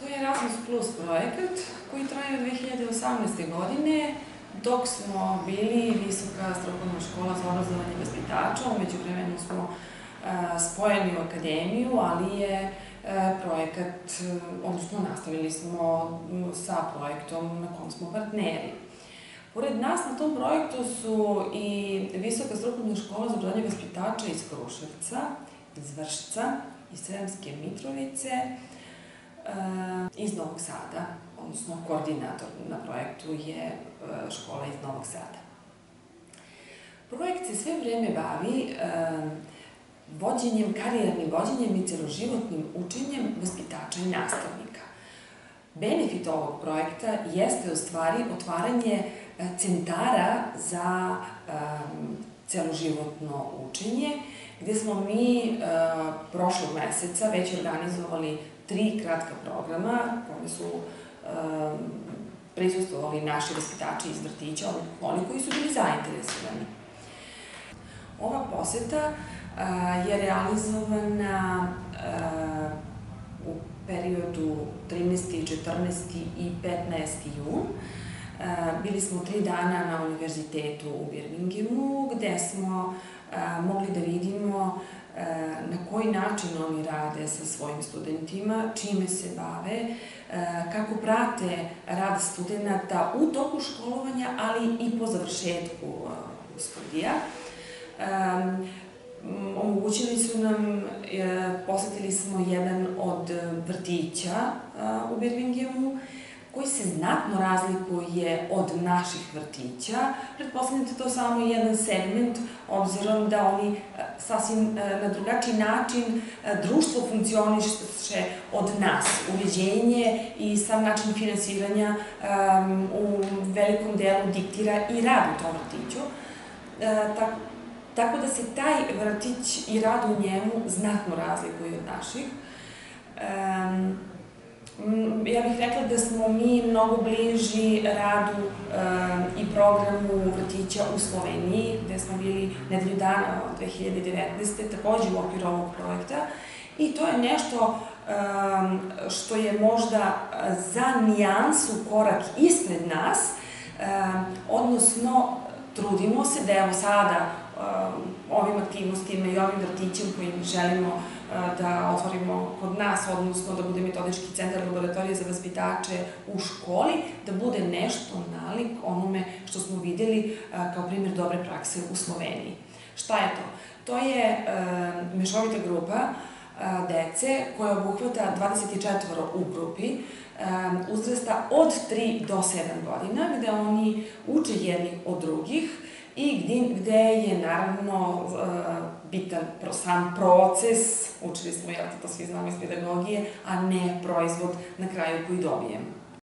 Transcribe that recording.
To je Erasmus Plus projekat koji traje od 2018. godine, dok smo bili Visoka strukovna škola za obrazovanje vaspitača. Umeđu vremenu smo spojeni u akademiju, ali je projekat, odnosno nastavili smo sa projektom na kom smo partneri. Pored nas na tom projektu su i Visoka strukovna škola za obrazovanje vaspitača iz Kruševca, iz Vršca, iz Sremske Mitrovice, iz Novog Sada, odnosno koordinator na projektu je škola iz Novog Sada. Projekt se sve vreme bavi karijernim vođenjem i celoživotnim učenjem vaspitača i nastavnika. Benefit ovog projekta jeste u stvari otvaranje centara za celoživotno učenje, gde smo mi prošlog meseca već organizovali 3 kratka programa koje su prisustvovali naši vaspitači iz vrtića, oni koji su bili zainteresovani. Ova poseta je realizovana u periodu 13., 14. i 15. jun. Bili smo 3 dana na univerzitetu u Birminghamu, gde smo mogli da vidimo na koji način oni rade sa svojim studentima, čime se bave, kako prate rad studenta u toku školovanja, ali i po završetku studija. Omogućili su nam, posetili smo jedan od vrtića u Birminghamu, koji se znatno razlikuje od naših vrtića. Pretpostavljam da je to samo jedan segment, obzirom da oni sasvim na drugačiji način društvo funkcioniše od nas. Uređenje i sam način finansiranja u velikom delu diktira i rad u tom vrtiću. Tako da se taj vrtić i rad u njemu znatno razlikuje od naših. Ja bih rekla da smo mi mnogo bliži radu i programu vrtića u Sloveniji, gde smo bili nedelju dana od 2019. takođe u okviru ovog projekta. I to je nešto što je možda za nijansu korak ispred nas, odnosno trudimo se da evo sada ovim aktivnostima i ovim vrtićem kojim želimo da otvorimo kod nas, odnosno da bude metodički centar laboratorije za vaspitače u školi, da bude nešto nalik onome što smo videli kao primjer dobre prakse u Sloveniji. Šta je to? To je mešovita grupa dece koja obuhvata 24 u grupi, uzrasta od 3 do 7 godina, gde oni uče jedni od drugih i gde je naravno bitan sam proces, učili smo, to svi znamo iz pedagogije, a ne proizvod na kraju koji dobijemo.